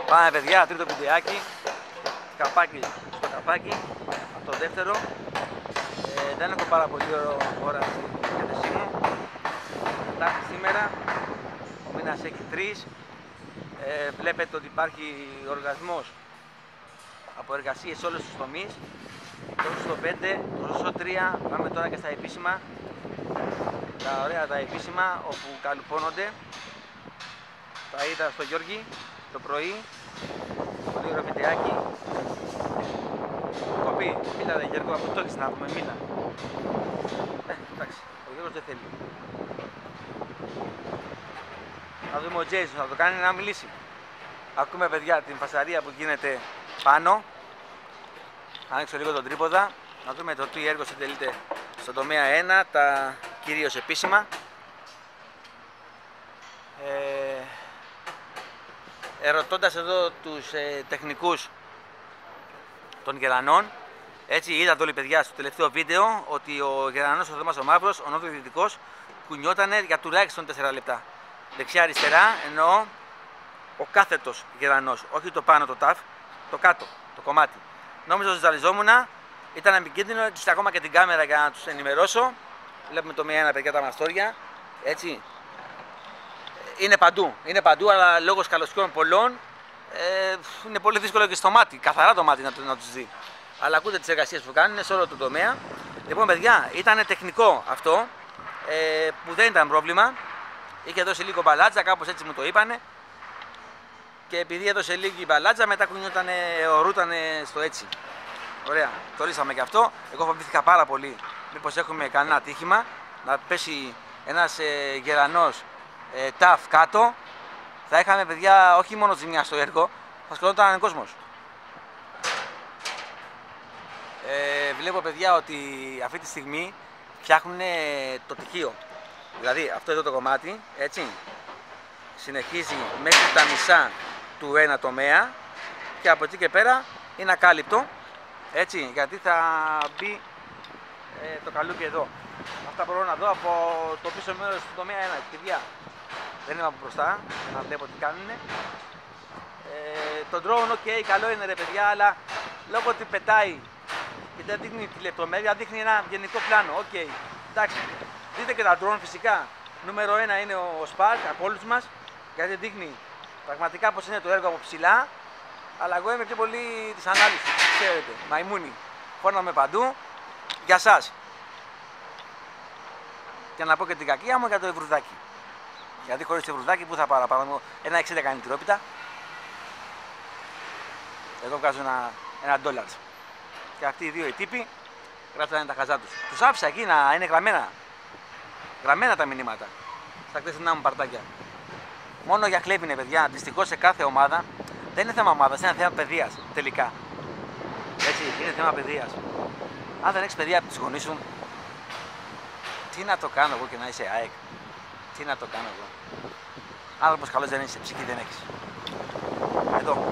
Πάμε παιδιά, τρίτο βιντεάκι. Καπάκι στο καπάκι. Από το δεύτερο. Δεν έχω πάρα πολύ ώρα στη διάθεσή μου. Τάξη σήμερα. Ο μήνας έχει 3. Βλέπετε ότι υπάρχει οργασμός από εργασίες σε όλους τους τομείς. Τόσο στο 5, τόσο στο 3. Πάμε τώρα και στα επίσημα. Τα ωραία τα επίσημα όπου καλουπώνονται. Τα είδα στο Γιώργη το πρωί. Πολύ ωραίο βιντεάκι. Κοπή, μίλα ρε Γιώργο, αφού το έχεις να πούμε, μίλα. Εντάξει, ο Γιώργος δεν θέλει. Θα δούμε ο Τζέισον, θα το κάνει να μιλήσει. Ακούμε παιδιά την φασαρία που γίνεται πάνω. Θα ανοίξω λίγο τον τρίποδα. Να δούμε το τι έργο συντελείται στον τομέα 1, τα κυρίως επίσημα. Ερωτώντας εδώ τους τεχνικούς των Γερανών, έτσι είδατε όλοι παιδιά στο τελευταίο βίντεο ότι ο Γερανός ο Θωμάς ο Μαύρος, ο νότιο-δυτικός, κουνιότανε για τουλάχιστον 4 λεπτά. Δεξιά-αριστερά εννοώ ο κάθετος Γερανός, όχι το πάνω το ταφ, το κάτω, το κομμάτι. Νόμιζα ότι ζαλιζόμουνα, ήταν επικίνδυνο, έκλεισα ακόμα και την κάμερα για να τους ενημερώσω. Βλέπουμε το μία ένα παιδιά τα μαστόρια, έτσι. Είναι παντού, αλλά λόγω σκαλωσιών πολλών είναι πολύ δύσκολο και στο μάτι, καθαρά το μάτι να τους δει. Αλλά ακούτε τις εργασίες που κάνουν σε όλο το τομέα. Λοιπόν παιδιά, ήταν τεχνικό αυτό που δεν ήταν πρόβλημα. Είχε δώσει λίγο μπαλάτσα, κάπως έτσι μου το είπανε. Και επειδή έδωσε λίγη μπαλάτσα, μετά ορούτανε στο έτσι. Ωραία, το λύσαμε και αυτό. Εγώ φοβήθηκα πάρα πολύ μήπως έχουμε κανένα ατύχημα, να πέσει ένας Γερανός ταφ κάτω. Θα είχαμε παιδιά όχι μόνο ζημιά στο έργο, θα σκοτώταν ο κόσμος. Βλέπω παιδιά ότι αυτή τη στιγμή φτιάχνουν το τυχείο. Δηλαδή αυτό εδώ το κομμάτι, έτσι, συνεχίζει μέχρι τα μισά του ένα τομέα και από εκεί και πέρα είναι ακάλυπτο, έτσι, γιατί θα μπει το καλούκι εδώ. Αυτά μπορώ να δω από το πίσω μέρος του τομέα 1, παιδιά. Δεν είμαι από μπροστά, να βλέπω τι κάνουνε. Το drone, ok, καλό είναι ρε παιδιά, αλλά λόγω ότι πετάει και δεν δείχνει τη λεπτομέρεια, δείχνει ένα γενικό πλάνο, ok. Εντάξει, δείτε και τα drone φυσικά. Νούμερο 1 είναι ο Spark από όλους μας, γιατί δείχνει πραγματικά πως είναι το έργο από ψηλά. Αλλά εγώ είμαι πιο πολύ της ανάλυσης, ξέρετε, μαϊμούνι. Φώναμε παντού, για σας. Και να πω και την κακία μου για το ευρουδάκι. Γιατί χωρίς το ευρουδάκι που θα πάρω, παράδειγμα, ένα 60 κάνει τυρόπιτα. Εγώ βγάζω ένα $1. Και αυτοί οι δύο οι τύποι γράψανε τα χαζά τους. Τους άφησα εκεί να είναι γραμμένα. Γραμμένα τα μηνύματα. Στα χτεσινά μου παρτάκια. Μόνο για χλέβη είναι παιδιά. Δυστυχώς σε κάθε ομάδα δεν είναι θέμα ομάδας, είναι θέμα παιδείας τελικά. Έτσι, είναι θέμα παιδείας. Αν δεν έχεις παιδεία από τις γονείς σου, τι να το κάνω εγώ και να είσαι ΑΕΚ. Τι να το κάνω εγώ. Άνθρωπος καλός δεν είσαι, ψυχή δεν έχεις. Εδώ.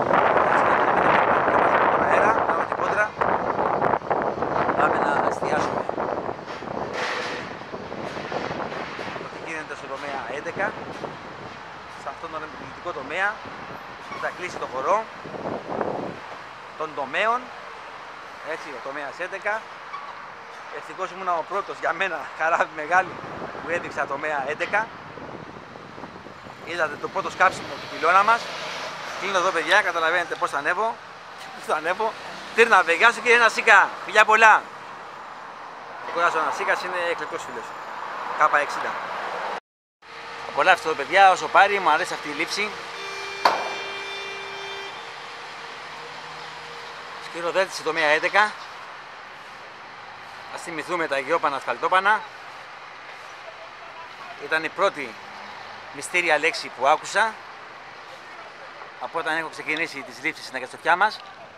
Τον αέρα, πάμε την κόντρα. Πάμε να εστιάσουμε το τι γίνεται στο τομέα 11. Σε αυτόν τον επιλυτικό τομέα που θα κλείσει το χορό των τομέων. Έτσι, ο τομέας 11. Ευτυχώς ήμουν ο πρώτος για μένα, χαρά μεγάλη, που έδειξα τομέα 11. Είδατε το πρώτο σκάψιμο του πυλώνα μας. Κλείνω εδώ παιδιά, καταλαβαίνετε πώς θα ανέβω. Πώς θα ανέβω. Τύρνα παιδιά σου και ένα σίκα. Φιλιά πολλά. Ο κουράζω ένα σίκας είναι εκλεκτός φίλος. K60. Απολαύστε εδώ παιδιά όσο πάρει, μου αρέσει αυτή η λήψη. Σκυροδέλτιση τομέα 11. Ας θυμηθούμε τα γεώπανα ασφαλτόπανα. Ήταν η πρώτη μυστήρια λέξη που άκουσα από όταν έχω ξεκινήσει τις λήψεις στην αγκαστοφιά μας.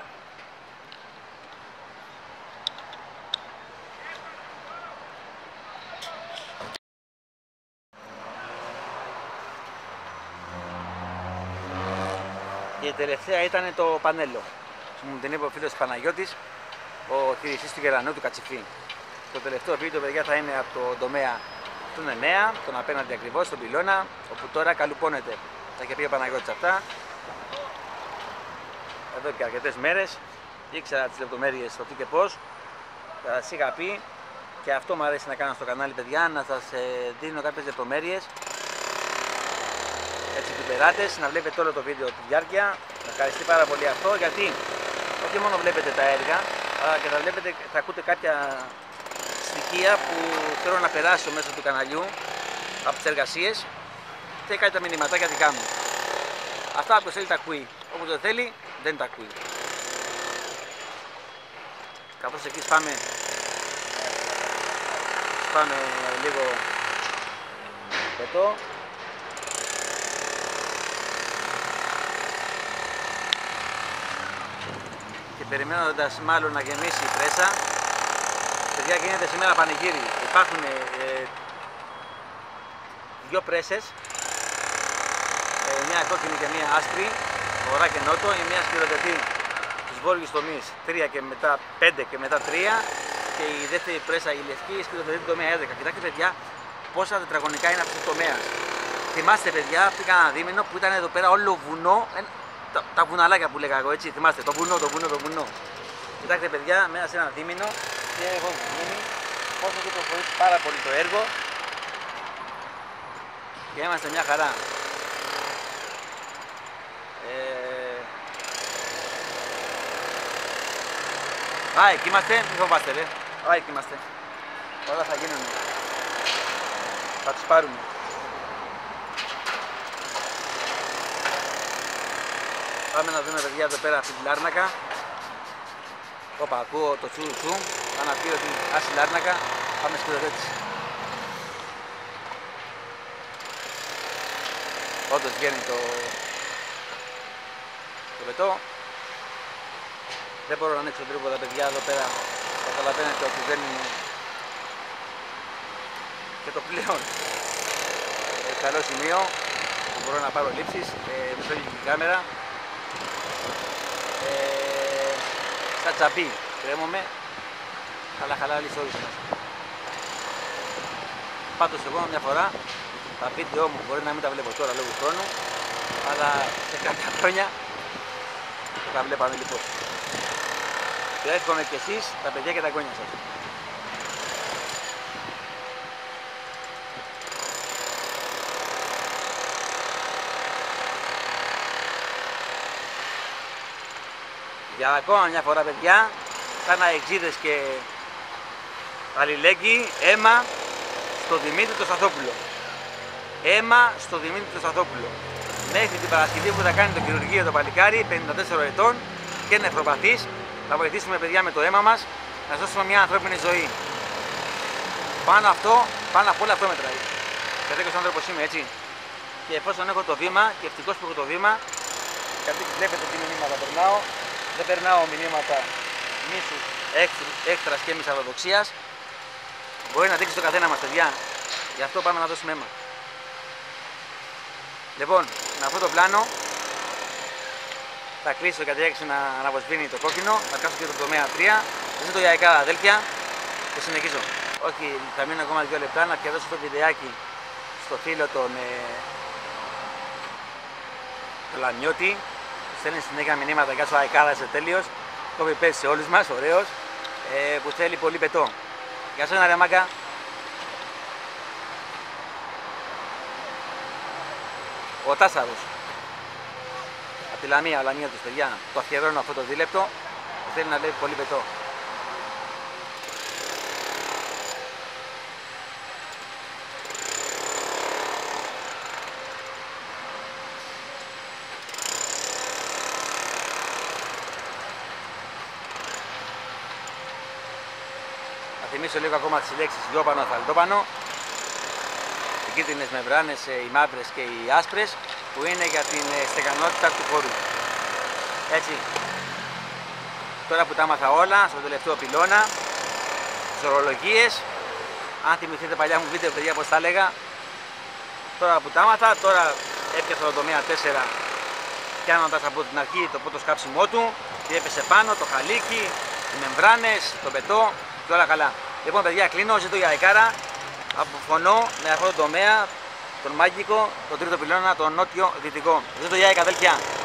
Και η τελευταία ήταν το πανέλο. Μου την είπε ο φίλος Παναγιώτης, ο χειριστής του Γερανού του Κατσιφή. Το τελευταίο βίντεο παιδιά θα είναι από το τομέα του 9, τον απέναντι ακριβώς, στον πυλώνα, όπου τώρα καλουπώνεται. Τα είχε πει ο Παναγιώτης αυτά. εδώ και αρκετές μέρες. Ήξερα τις λεπτομέρειες στο τι και πώς. Θα σας είχα πει και αυτό μου αρέσει να κάνω στο κανάλι, παιδιά, να σας δίνω κάποιες λεπτομέρειες. Έτσι πιπεράτες, να βλέπετε όλο το βίντεο τη διάρκεια. Με ευχαριστεί πάρα πολύ αυτό, γιατί όχι μόνο βλέπετε τα έργα, αλλά και θα ακούτε κάποια στοιχεία που θέλω να περάσω μέσω του καναλιού από τις εργασίες και κάτι τα μηνυματάκια τι κάνουν. Αυτά που θέλει τα ακούει, όπως δεν θέλει δεν τα ακούει. Καθώς εκεί σπάμε λίγο πετώ. Και περιμένοντας μάλλον να γεμίσει η πρέσα, παιδιά, γίνεται σήμερα πανηγύρι. Υπάρχουν δύο πρέσες, μια κόκκινη και μια άσπρη, βορρά και νότο, η μια σκληροδετή στους βόρειους τομείς 3 και μετά 5 και μετά 3, και η δεύτερη πρέσα, η λευκή, σκληροδετή το τομέα 11. Κοιτάξτε, παιδιά, πόσα τετραγωνικά είναι αυτός ο τομέας. Θυμάστε, παιδιά, πριν κάνα δίμηνο που ήταν εδώ πέρα όλο βουνό, τα βουναλάκια που λέγα εγώ, έτσι, θυμάστε, το βουνό. Κοιτάξτε, παιδιά, μέσα σε ένα δίμηνο και έχω γίνει πόσο έχει προχωρήσει πάρα πολύ το έργο και είμαστε μια χαρά. Εκεί είμαστε, μην φοβάστε, ρε. Εκεί είμαστε. Όλα θα γίνουν. Θα τους πάρουμε. Πάμε να δούμε, παιδιά, εδώ πέρα αυτή τη Λάρνακα. Όπα, ακούω το τσου. Θα να πει ότι άση Λάρνακα, πάμε σκληροδέτηση. Όντως βγαίνει το πετώ. Δεν μπορώ να ανοίξω τρίποτα, παιδιά, εδώ πέρα. Καταλαβαίνετε ότι δεν είναι και το πλέον καλό σημείο που μπορώ να πάρω λήψεις. Με φεύγει η κάμερα. Σαν τσαμπί κρέμομαι, αλλά χαλάει όλη μας. Πάντως εγώ μια φορά τα βίντεο μου μπορεί να μην τα βλέπω τώρα λόγω χρόνου, αλλά σε κάποια χρόνια τα βλέπαμε λοιπόν. Και εύχομαι και εσείς, τα παιδιά και τα γόνια σας. Για ακόμα μια φορά, παιδιά, σαν αεξίδες και αλληλέγγυοι, αίμα στο Δημήτρη το Σταθόπουλο. Αίμα στο Δημήτρη το Σταθόπουλο. Μέχρι την Παρασκευή που θα κάνει το χειρουργείο το παλικάρι, 54 ετών και νευροπαθής, θα βοηθήσουμε, παιδιά, με το αίμα μας να σώσουμε μια ανθρώπινη ζωή. Πάνω απ' όλα αυτό μετράει. Κατέκος άνθρωπος είμαι, έτσι. Και εφόσον έχω το βήμα, και ευτυχώς που έχω το βήμα, γιατί βλέπετε τι μηνύματα περνάω, δεν περνάω μηνύματα μίσους, έκτρας και μυσαλλοδοξίας. Μπορεί να δείξει το καθένα μας, παιδιά. Γι' αυτό πάμε να δώσουμε αίμα. Λοιπόν, με αυτό το πλάνο θα κλείσω γιατί άρχισε να αναβοσβήνει το κόκκινο. Θα κάτσω και το τομέα 3. Ζήτω για εκάδα, αδέλφια, και συνεχίζω. Όχι, θα μείνω ακόμα 2 λεπτά να πιαδώσω το βιντεάκι στο φίλο τον Λανιώτη. Στέλνει συνέχεια μηνύματα για σου αεκάδα, είσαι τέλειος. Κόβει πέσει σε όλους μας, ωραίος, που θέλει πολύ πετώ. Γεια σου, ρε μάγκα. Ο Τάσαρος. Από τη Λαμία, ο Λανιώτης, παιδιά. Το αφιερώνω αυτό το δίλεπτο που θέλει να λέει πολύ πετώ. Θα θυμίσω λίγο ακόμα τις λέξεις γιόπανο, αθαλτόπανο. Οι κίτρινες μεμβράνες, οι μαύρες και οι άσπρες, που είναι για την στεγανότητα του χώρου. Έτσι. Τώρα που τα άμαθα όλα, στο τελευταίο πυλώνα, τις ορολογίες, αν θυμηθείτε παλιά μου βίντεο, παιδιά, πως τα έλεγα, τώρα που τα άμαθα, τώρα έπιασα το τομέα 4, πιάνοντας από την αρχή το πρώτο σκάψιμό του, και έπεσε πάνω το χαλίκι, οι μεμβράνες, το πετώ και όλα καλά. Λοιπόν, παιδιά, κλείνω, ζήτω για αεκάρα, αποφωνώ με αυτό το τομέα, τον μάγικο, τον τρίτο πυλώνα, τον νότιο-δυτικό. Ζήτω για αεκαδέλφια.